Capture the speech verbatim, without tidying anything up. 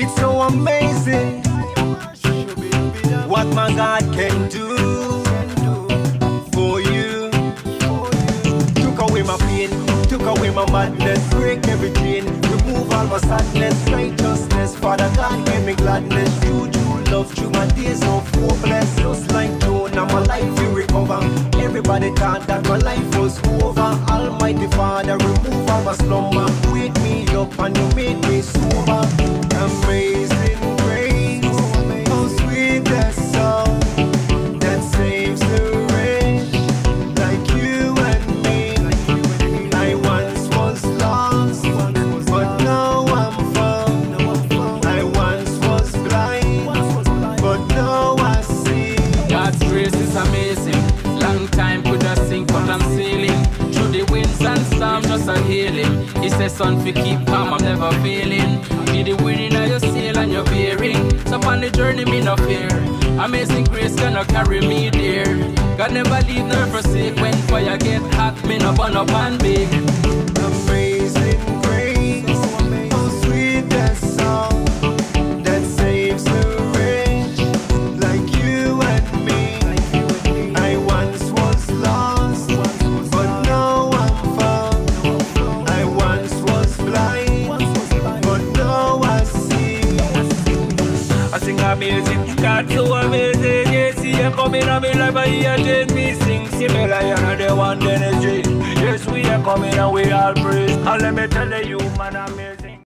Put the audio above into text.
It's so amazing what my God can do for you. Took away my pain, took away my madness, break every chain, remove all my sadness, righteousness. Father God gave me gladness, true, true love through my days of hopeless. Just like Jonah, my life will recover. Everybody thought that my life was over. Almighty Father, remove all my slumber, wake me up and you made me sober. Amazing grace, how sweet that song that saves the wretch like you and me. I once was lost, but now I'm found. I once was blind, but now I see. God's grace is amazing. Long time could I sink, but I'm sailing through the winds and storms, just a healing. He says, son, fi keep calm, I'm never failing. Be the winning of your sail and your bearing. So on the journey, me no fear. Amazing grace gonna carry me there. God never leave nor forsake. When fire get hot, me no burn up and bake. Amazing grace, how sweet that song that saves the wretch like you and me. I once was lost, but now I'm found. I once was blind, but now I see. I sing amazing, God so amazing. Yes, he a coming on me life, and he a change me. Sing similar, you know the one energy. Yes, we are coming and we all praise. And let me tell you, man, amazing.